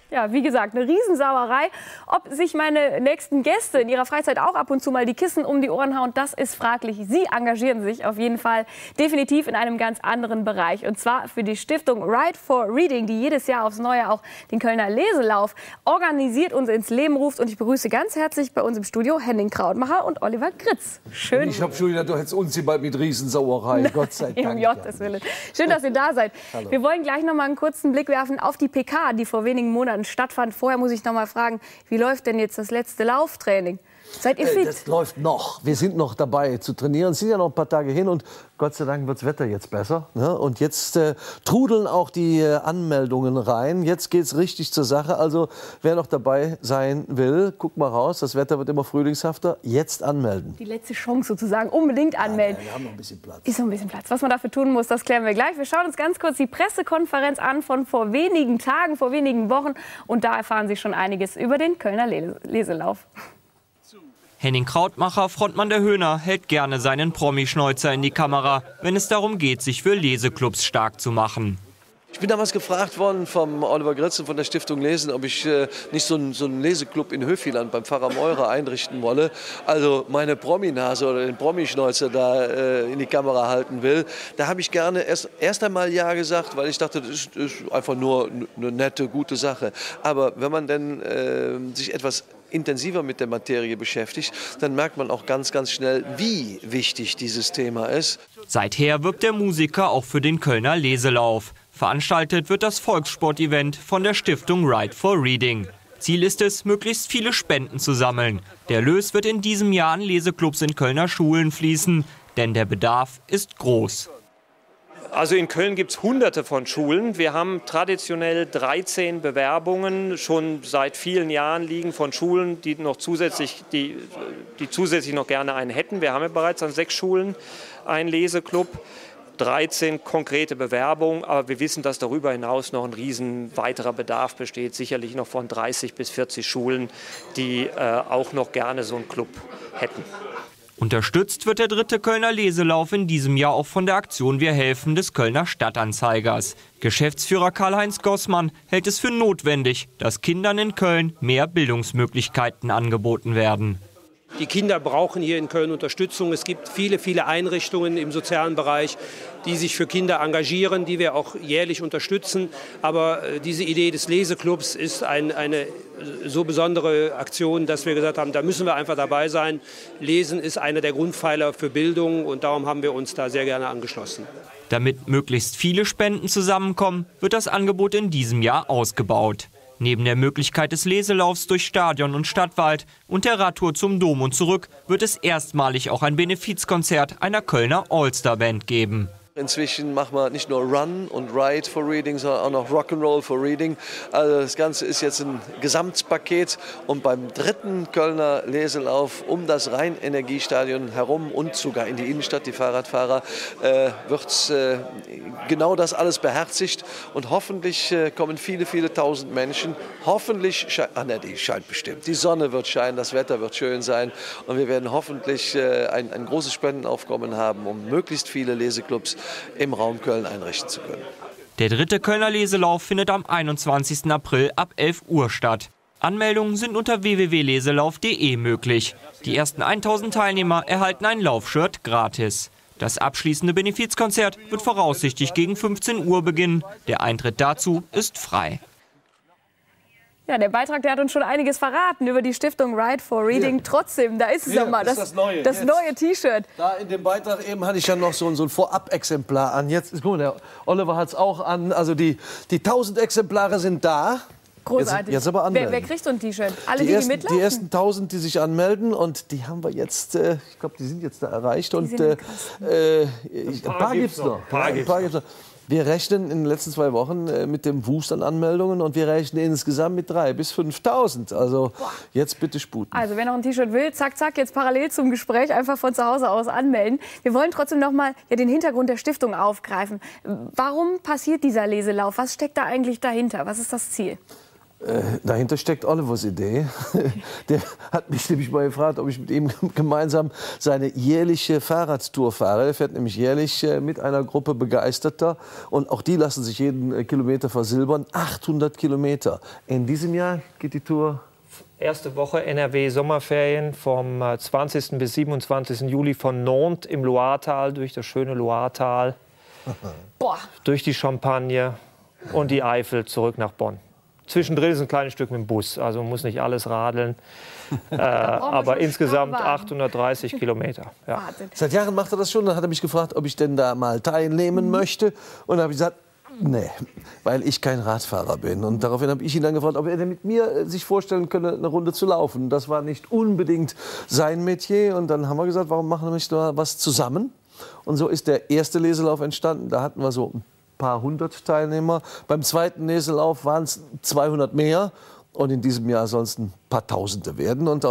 Ja, wie gesagt, eine Riesensauerei. Ob sich meine nächsten Gäste in ihrer Freizeit auch ab und zu mal die Kissen um die Ohren hauen, das ist fraglich. Sie engagieren sich auf jeden Fall definitiv in einem ganz anderen Bereich. Und zwar für die Stiftung Right for Reading, die jedes Jahr aufs Neue auch den Kölner Leselauf organisiert und ins Leben ruft. Und ich begrüße ganz herzlich bei uns im Studio Henning Krautmacher und Oliver Gritz. Schön. Ich habe schon gedacht, du hättest uns hier bald mit Riesensauerei. Gott sei Dank. Um Gottes Willen. Schön, dass ihr da seid. Hallo. Wir wollen gleich noch mal einen kurzen Blick werfen auf die PK, die vor wenigen Monaten stattfand. Vorher muss ich noch mal fragen, wie läuft denn jetzt das letzte Lauftraining? Seid ihr fit? Das läuft noch. Wir sind noch dabei zu trainieren. Es sind ja noch ein paar Tage hin und Gott sei Dank wird das Wetter jetzt besser. Ne? Und jetzt trudeln auch die Anmeldungen rein. Jetzt geht es richtig zur Sache. Also wer noch dabei sein will, guck mal raus. Das Wetter wird immer frühlingshafter. Jetzt anmelden. Die letzte Chance sozusagen. Unbedingt anmelden. Ja, wir haben noch ein bisschen Platz. Ist noch ein bisschen Platz. Was man dafür tun muss, das klären wir gleich. Wir schauen uns ganz kurz die Pressekonferenz an von vor wenigen Tagen, vor wenigen Wochen. Und da erfahren Sie schon einiges über den Kölner Leselauf. Henning Krautmacher, Frontmann der Höhner, hält gerne seinen Promi-Schnäuzer in die Kamera, wenn es darum geht, sich für Leseclubs stark zu machen. Ich bin damals gefragt worden vom Oliver Gritz und von der Stiftung Lesen, ob ich nicht so einen Leseclub in Höfiland beim Pfarrer Meurer einrichten wolle. Also meine Prominase oder den Promischnäuzer da in die Kamera halten will. Da habe ich gerne erst einmal ja gesagt, weil ich dachte, das ist einfach nur eine nette, gute Sache. Aber wenn man denn sich etwas intensiver mit der Materie beschäftigt, dann merkt man auch ganz, ganz schnell, wie wichtig dieses Thema ist. Seither wirbt der Musiker auch für den Kölner Leselauf. Veranstaltet wird das Volkssport-Event von der Stiftung Right for Reading. Ziel ist es, möglichst viele Spenden zu sammeln. Der Erlös wird in diesem Jahr an Leseclubs in Kölner Schulen fließen, denn der Bedarf ist groß. Also in Köln gibt es Hunderte von Schulen. Wir haben traditionell 13 Bewerbungen schon seit vielen Jahren liegen von Schulen, die zusätzlich noch gerne einen hätten. Wir haben ja bereits an 6 Schulen einen Leseclub. 13 konkrete Bewerbungen, aber wir wissen, dass darüber hinaus noch ein riesen weiterer Bedarf besteht, sicherlich noch von 30 bis 40 Schulen, die auch noch gerne so einen Club hätten. Unterstützt wird der 3. Kölner Leselauf in diesem Jahr auch von der Aktion Wir helfen des Kölner Stadtanzeigers. Geschäftsführer Karl-Heinz Gossmann hält es für notwendig, dass Kindern in Köln mehr Bildungsmöglichkeiten angeboten werden. Die Kinder brauchen hier in Köln Unterstützung. Es gibt viele, viele Einrichtungen im sozialen Bereich, die sich für Kinder engagieren, die wir auch jährlich unterstützen. Aber diese Idee des Leseclubs ist eine so besondere Aktion, dass wir gesagt haben, da müssen wir einfach dabei sein. Lesen ist einer der Grundpfeiler für Bildung und darum haben wir uns da sehr gerne angeschlossen. Damit möglichst viele Spenden zusammenkommen, wird das Angebot in diesem Jahr ausgebaut. Neben der Möglichkeit des Leselaufs durch Stadion und Stadtwald und der Radtour zum Dom und zurück wird es erstmalig auch ein Benefizkonzert einer Kölner All-Star-Band geben. Inzwischen machen wir nicht nur Run und Ride for Reading, sondern auch noch Rock'n'Roll for Reading. Also das Ganze ist jetzt ein Gesamtpaket. Und beim 3. Kölner Leselauf um das Rhein-Energiestadion herum und sogar in die Innenstadt, die Fahrradfahrer, wird genau das alles beherzigt. Und hoffentlich kommen viele, viele tausend Menschen. Hoffentlich, die scheint bestimmt. Die Sonne wird scheinen, das Wetter wird schön sein. Und wir werden hoffentlich ein großes Spendenaufkommen haben, um möglichst viele Leseclubs im Raum Köln einrichten zu können. Der 3. Kölner Leselauf findet am 21. April ab 11 Uhr statt. Anmeldungen sind unter www.leselauf.de möglich. Die ersten 1000 Teilnehmer erhalten ein Laufshirt gratis. Das abschließende Benefizkonzert wird voraussichtlich gegen 15 Uhr beginnen. Der Eintritt dazu ist frei. Ja, der Beitrag, der hat uns schon einiges verraten über die Stiftung Right for Reading. Hier. Trotzdem, da ist es nochmal, das neue T-Shirt. Da in dem Beitrag eben hatte ich ja noch so ein Vorab-Exemplar an. Jetzt, guck mal, der Oliver hat es auch an. Also die 1000 Exemplare sind da. Großartig. Jetzt aber anmelden. Wer kriegt so ein T-Shirt? Alle, die mitlaufen? Die ersten 1000, die sich anmelden. Und die haben wir jetzt, ich glaube, die sind jetzt da erreicht. Und ein paar gibt es noch. Wir rechnen in den letzten 2 Wochen mit dem Wust an Anmeldungen und wir rechnen insgesamt mit 3.000 bis 5.000. Also jetzt bitte sputen. Also wer noch ein T-Shirt will, zack, zack, jetzt parallel zum Gespräch einfach von zu Hause aus anmelden. Wir wollen trotzdem noch mal den Hintergrund der Stiftung aufgreifen. Warum passiert dieser Leselauf? Was steckt da eigentlich dahinter? Was ist das Ziel? Dahinter steckt Olivers Idee. Der hat mich nämlich mal gefragt, ob ich mit ihm gemeinsam seine jährliche Fahrradtour fahre. Er fährt nämlich jährlich mit einer Gruppe Begeisterter. Und auch die lassen sich jeden Kilometer versilbern. 800 Kilometer. In diesem Jahr geht die Tour... Erste Woche NRW-Sommerferien vom 20. bis 27. Juli von Nantes im Loiretal, durch das schöne Loiretal, durch die Champagne und die Eifel zurück nach Bonn. Zwischendrin ist ein kleines Stück mit dem Bus, also man muss nicht alles radeln, aber insgesamt 830 Kilometer. Ja. Seit Jahren macht er das schon, dann hat er mich gefragt, ob ich denn da mal teilnehmen möchte. Und dann habe ich gesagt, nee, weil ich kein Radfahrer bin. Und daraufhin habe ich ihn dann gefragt, ob er denn mit mir sich vorstellen könne, eine Runde zu laufen. Das war nicht unbedingt sein Metier. Und dann haben wir gesagt, warum machen wir nicht da was zusammen? Und so ist der erste Leselauf entstanden. Da hatten wir so ein paar hundert Teilnehmer. Beim zweiten Leselauf waren es 200 mehr. Und in diesem Jahr sollen es ein paar Tausende werden. Und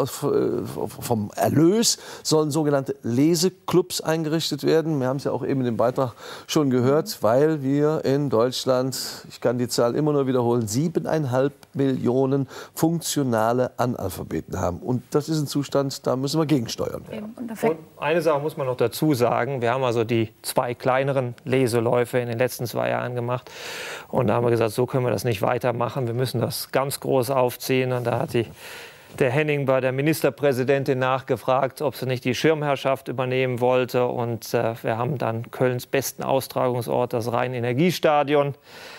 vom Erlös sollen sogenannte Leseclubs eingerichtet werden. Wir haben es ja auch eben in dem Beitrag schon gehört, weil wir in Deutschland, ich kann die Zahl immer nur wiederholen, 7,5 Millionen funktionale Analphabeten haben. Und das ist ein Zustand, da müssen wir gegensteuern. Und eine Sache muss man noch dazu sagen. Wir haben also die 2 kleineren Leseläufe in den letzten 2 Jahren gemacht. Und da haben wir gesagt, so können wir das nicht weitermachen. Wir müssen das ganz groß aufziehen. Und da hat der Henning bei der Ministerpräsidentin nachgefragt, ob sie nicht die Schirmherrschaft übernehmen wollte. Und wir haben dann Kölns besten Austragungsort, das Rhein-Energiestadion,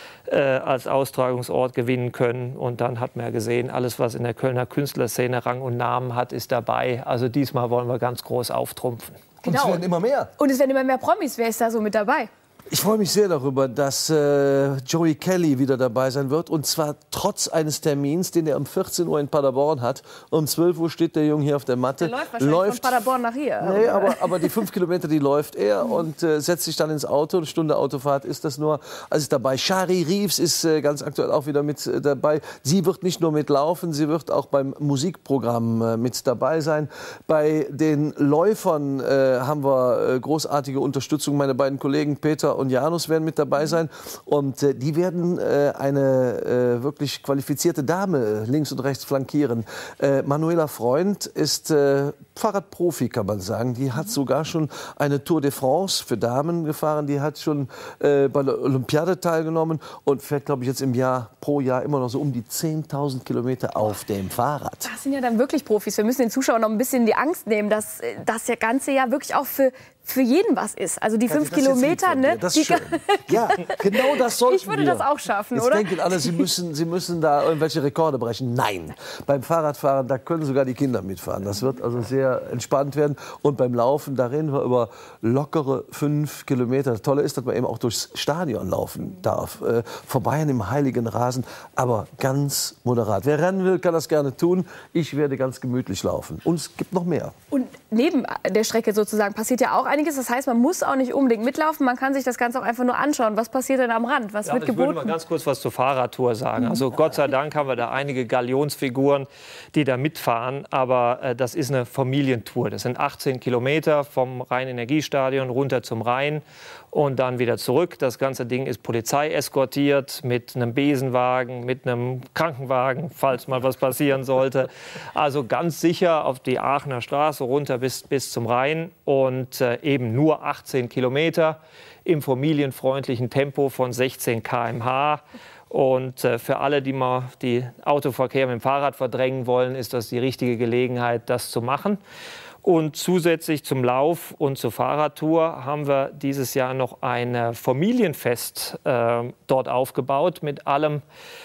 als Austragungsort gewinnen können. Und dann hat man ja gesehen, alles, was in der Kölner Künstlerszene Rang und Namen hat, ist dabei. Also diesmal wollen wir ganz groß auftrumpfen. Genau. Und es werden immer mehr. Und es werden immer mehr Promis. Wer ist da so mit dabei? Ich freue mich sehr darüber, dass Joey Kelly wieder dabei sein wird. Und zwar trotz eines Termins, den er um 14 Uhr in Paderborn hat. Um 12 Uhr steht der Junge hier auf der Matte. Der läuft wahrscheinlich von Paderborn nach hier. Nee, aber die 5 Kilometer, die läuft er und setzt sich dann ins Auto. Eine Stunde Autofahrt ist das nur. Also ist dabei. Shari Reeves ist ganz aktuell auch wieder mit dabei. Sie wird nicht nur mitlaufen, sie wird auch beim Musikprogramm mit dabei sein. Bei den Läufern haben wir großartige Unterstützung. Meine beiden Kollegen Peter und Janus werden mit dabei sein. Und die werden eine wirklich qualifizierte Dame links und rechts flankieren. Manuela Freund ist Fahrradprofi, kann man sagen. Die hat sogar schon eine Tour de France für Damen gefahren. Die hat schon bei der Olympiade teilgenommen und fährt, glaube ich, jetzt pro Jahr immer noch so um die 10.000 Kilometer auf dem Fahrrad. Das sind ja dann wirklich Profis. Wir müssen den Zuschauern noch ein bisschen die Angst nehmen, dass das ganze Jahr wirklich auch für jeden was ist. Also die 5 Kilometer, ne? Das ist schön. Ja, genau das sollten wir. Ich würde das auch schaffen, Jetzt oder? denken alle, sie müssen da irgendwelche Rekorde brechen. Nein, beim Fahrradfahren, da können sogar die Kinder mitfahren. Das wird also sehr entspannt werden. Und beim Laufen, da reden wir über lockere 5 Kilometer. Das Tolle ist, dass man eben auch durchs Stadion laufen darf. Vorbei an dem heiligen Rasen, aber ganz moderat. Wer rennen will, kann das gerne tun. Ich werde ganz gemütlich laufen. Und es gibt noch mehr. Und neben der Strecke sozusagen passiert ja auch einiges. Das heißt, man muss auch nicht unbedingt mitlaufen. Man kann sich das Ganze auch einfach nur anschauen. Was passiert denn am Rand? Was wird geboten? Ich würde mal ganz kurz was zur Fahrradtour sagen. Also Gott sei Dank haben wir da einige Galionsfiguren, die da mitfahren. Aber das ist eine Familientour. Das sind 18 Kilometer vom Rhein-Energiestadion runter zum Rhein und dann wieder zurück. Das ganze Ding ist polizeieskortiert mit einem Besenwagen, mit einem Krankenwagen, falls mal was passieren sollte. Also ganz sicher auf die Aachener Straße runter bis zum Rhein und eben nur 18 Kilometer im familienfreundlichen Tempo von 16 km/h. Und für alle, die mal die Autoverkehr mit dem Fahrrad verdrängen wollen, ist das die richtige Gelegenheit, das zu machen. Und zusätzlich zum Lauf und zur Fahrradtour haben wir dieses Jahr noch ein Familienfest dort aufgebaut mit allem,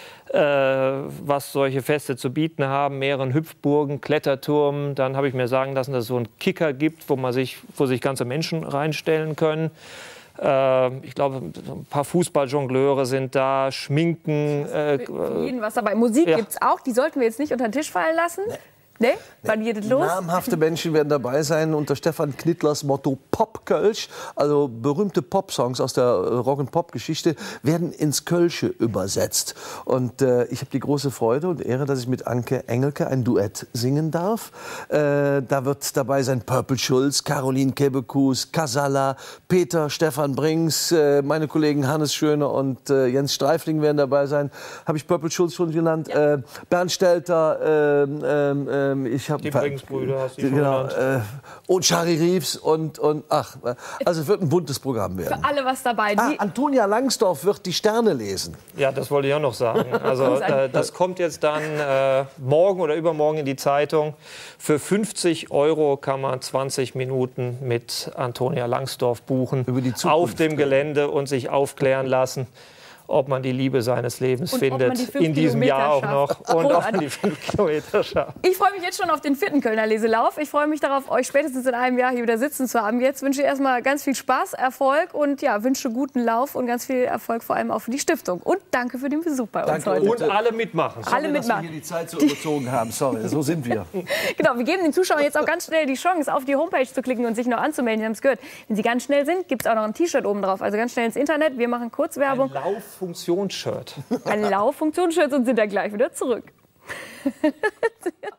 was solche Feste zu bieten haben, mehreren Hüpfburgen, Kletterturmen. Dann habe ich mir sagen lassen, dass es so einen Kicker gibt, wo sich ganze Menschen reinstellen können. Ich glaube, ein paar Fußballjongleure sind da, Schminken. Für jeden was dabei. Musik gibt es auch, die sollten wir jetzt nicht unter den Tisch fallen lassen. Ne? Wann geht es los? Namhafte Menschen werden dabei sein unter Stefan Knittlers Motto Pop-Kölsch. Also berühmte Pop-Songs aus der Rock-and-Pop-Geschichte werden ins Kölsche übersetzt. Und ich habe die große Freude und Ehre, dass ich mit Anke Engelke ein Duett singen darf. Da wird dabei sein Purple Schulz, Caroline Kebekus, Casala, Peter, Stefan Brings, meine Kollegen Hannes Schöne und Jens Streifling werden dabei sein. Habe ich Purple Schulz schon genannt? Ja. Bernd Stelter, ich habe die Brings-Brüder hast du schon genannt. Und Shari Reeves und ach, also es wird ein buntes Programm werden. Für alle was dabei. Antonia Langsdorff wird die Sterne lesen. Ja, das wollte ich auch noch sagen. Also das kommt jetzt dann morgen oder übermorgen in die Zeitung. Für 50 € kann man 20 Minuten mit Antonia Langsdorff buchen. Über die Zukunft. Auf dem Gelände und sich aufklären lassen, ob man die Liebe seines Lebens findet, in diesem Jahr auch noch, und ob man die 5 Kilometer schafft. Ich freue mich jetzt schon auf den 4. Kölner Leselauf. Ich freue mich darauf, euch spätestens in einem Jahr hier wieder sitzen zu haben. Jetzt wünsche ich erstmal ganz viel Spaß, Erfolg und ja, wünsche guten Lauf und ganz viel Erfolg vor allem auch für die Stiftung. Und danke für den Besuch bei uns heute. Und alle mitmachen. Alle mitmachen. Dass wir hier die Zeit so überzogen haben. Sorry, so sind wir. Genau, wir geben den Zuschauern jetzt auch ganz schnell die Chance, auf die Homepage zu klicken und sich noch anzumelden. Sie haben es gehört. Wenn Sie ganz schnell sind, gibt es auch noch ein T-Shirt oben drauf. Also ganz schnell ins Internet. Wir machen Kurzwerbung. Ein Lauffunktionsshirt. Ein Lauffunktionsshirt und sind dann gleich wieder zurück.